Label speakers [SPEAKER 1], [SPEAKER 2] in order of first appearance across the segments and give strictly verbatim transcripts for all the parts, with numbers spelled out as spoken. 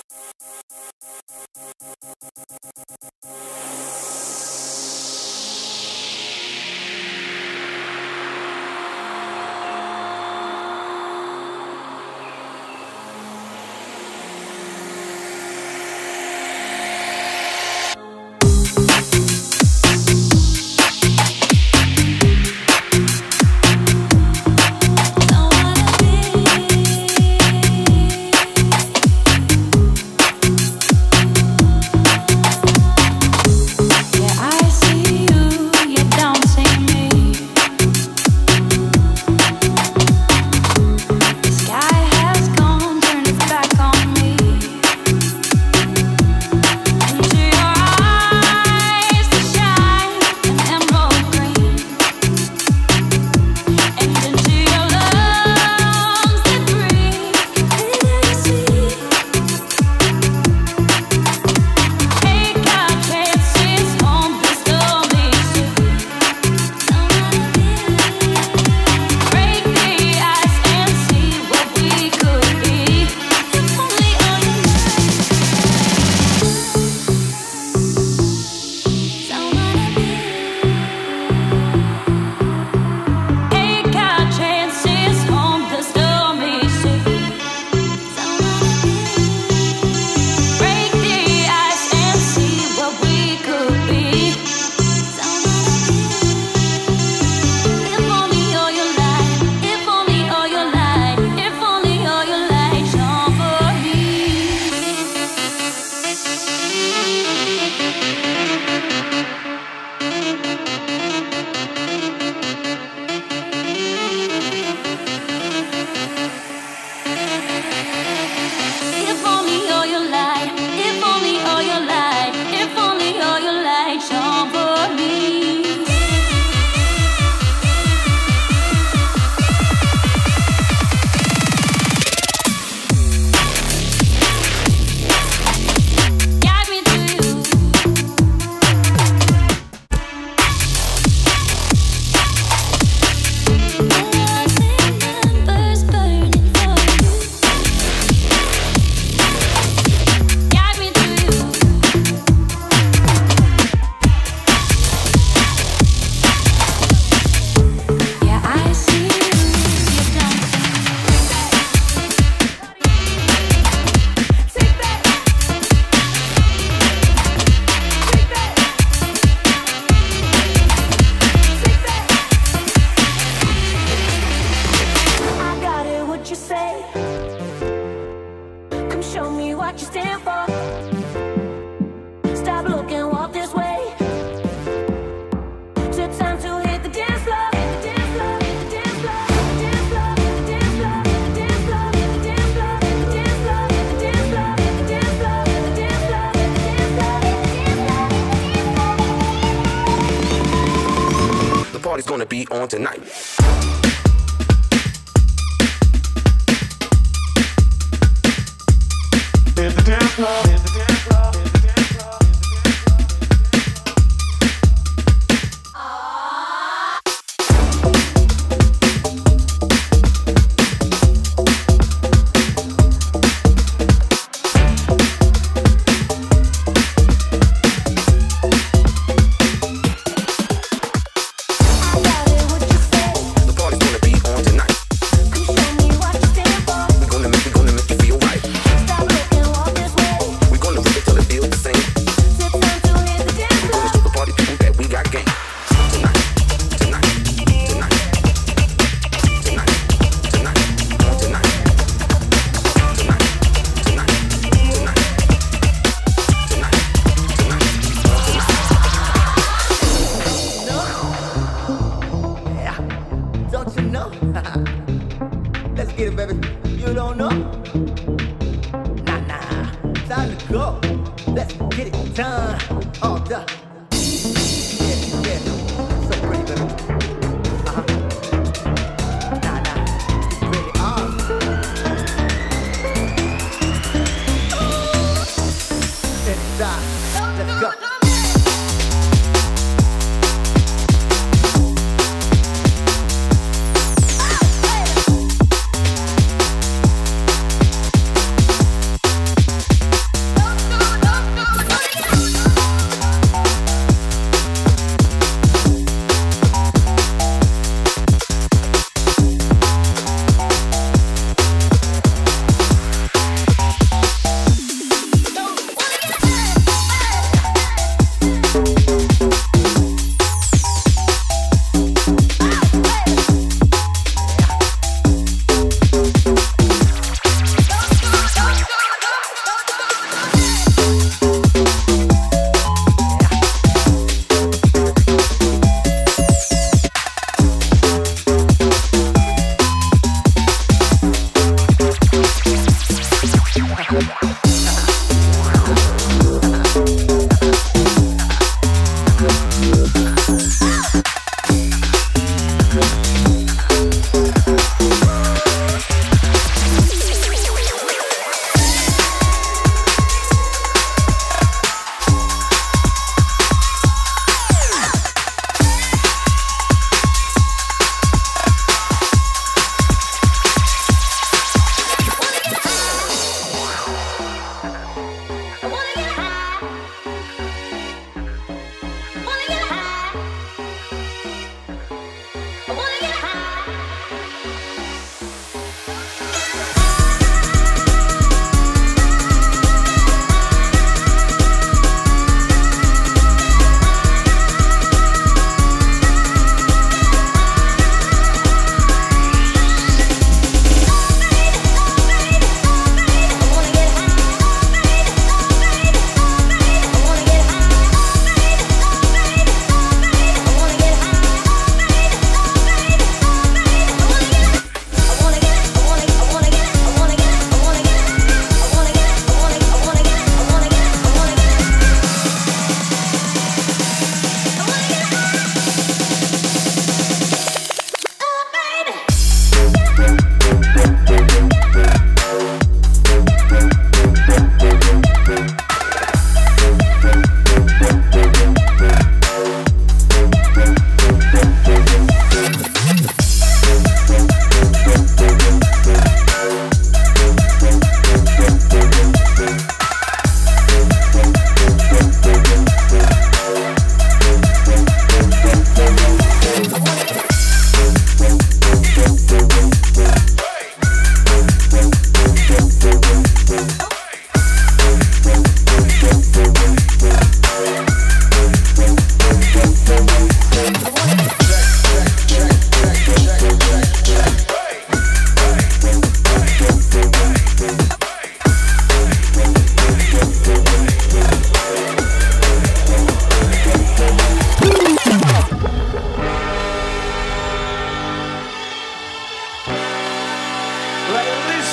[SPEAKER 1] party's gonna be on tonight.
[SPEAKER 2] Hit the dance floor, hit the dance floor, hit the dance floor, let's get it, baby. You don't know? Nah, nah. Time to go. Let's get it done. All done. Yeah, yeah. So pretty, baby. Uh-huh. Nah, nah. Get ready. Uh. Inside. Let's go.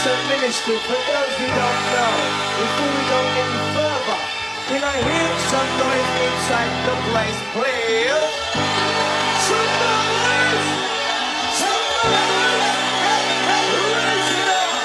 [SPEAKER 2] Some ministry, for those who don't know, before we go any further, can I hear some noise inside the place, please? Some noise! Some noise! Raise it up!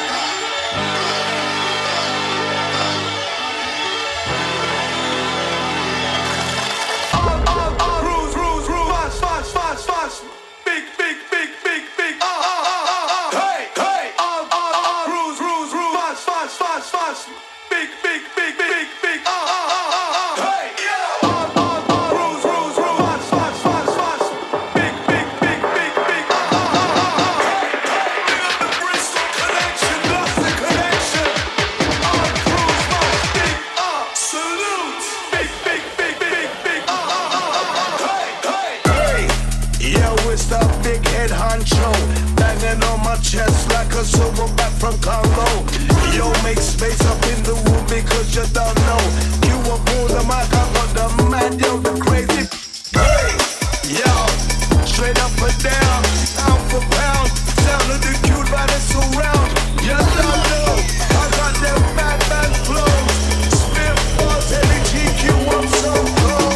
[SPEAKER 2] All, all, all, rules, rules, rules, fast, fast, fast, fast, big, big, big, big, big, uh, uh, uh, uh, uh, hey, hey, all, all, all, rules, rules, rules, fast, fast, fast, fast, big, big, big, big, big, uh, uh, uh, uh, uh, hey, yeah, all, all, all, rules, rules, rules, fast, fast, fast, fast, big, big, big, big, big, uh, uh, uh, uh, uh, hey, hey, feel the Bristol connection, lost the connection, all rules, fast, big, uh, salute, big, big, big, big, big, uh, uh, uh, uh, uh, hey, hey, hey, yo, it's the big head honcho, banging on my chest like a silverback from Congo. Yo, make space up in the room because you don't know. You were born the mic, I got the man, yo, the crazy. Hey, yo, straight up and down, pound for pound, sound of the cute body surround. You don't know, I got them bad, bad flows. Spit balls, heavy G Q, I'm so cold.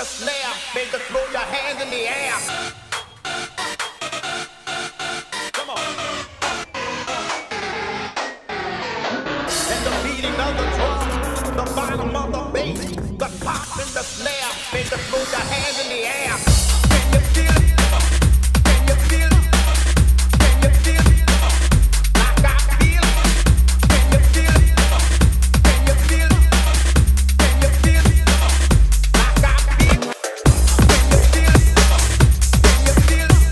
[SPEAKER 2] the snare, make us throw your hands in the air. Come on. And the beating of the drum, the bottom of the bass, the pop and the snare, make us throw your hands in the air. Can you feel it? Can you feel it? Can you feel it? Like I feel it? Can you feel it? Can you feel it? Can you feel it? Like I feel it? Can you feel it? Can you feel it?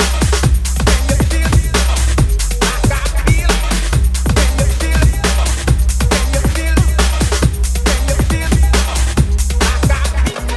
[SPEAKER 2] Can you feel it? Like I feel it? Can you feel it? Can you feel it? Can you feel it? Like I feel it?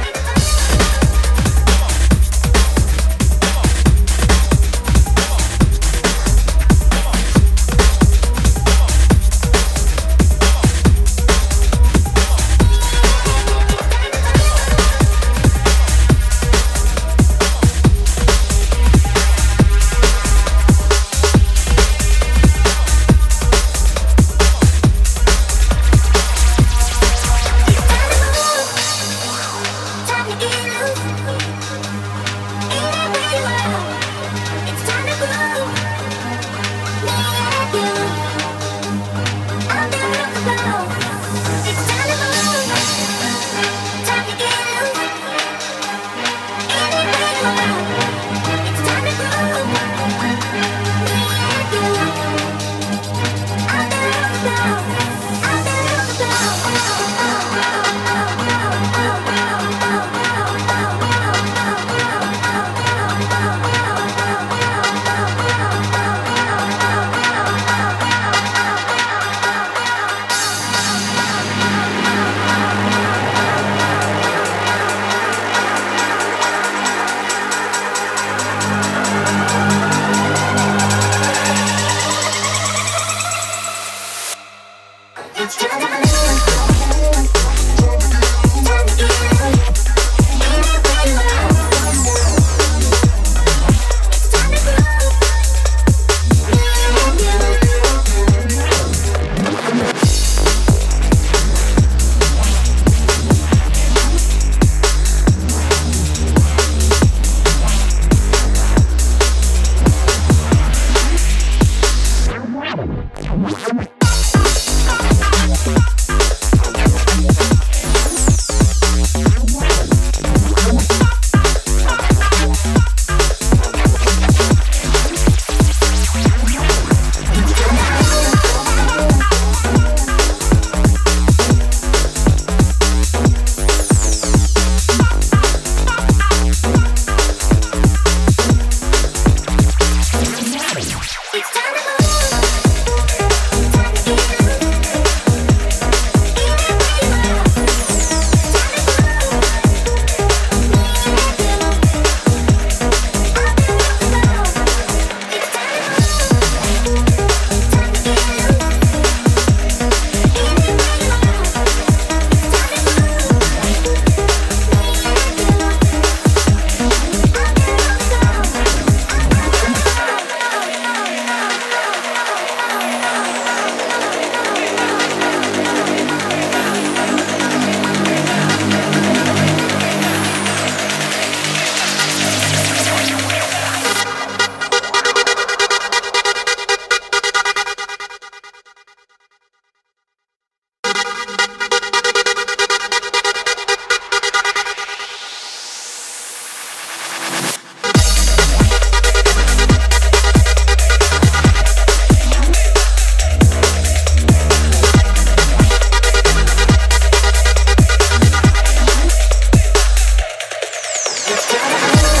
[SPEAKER 3] Let's go.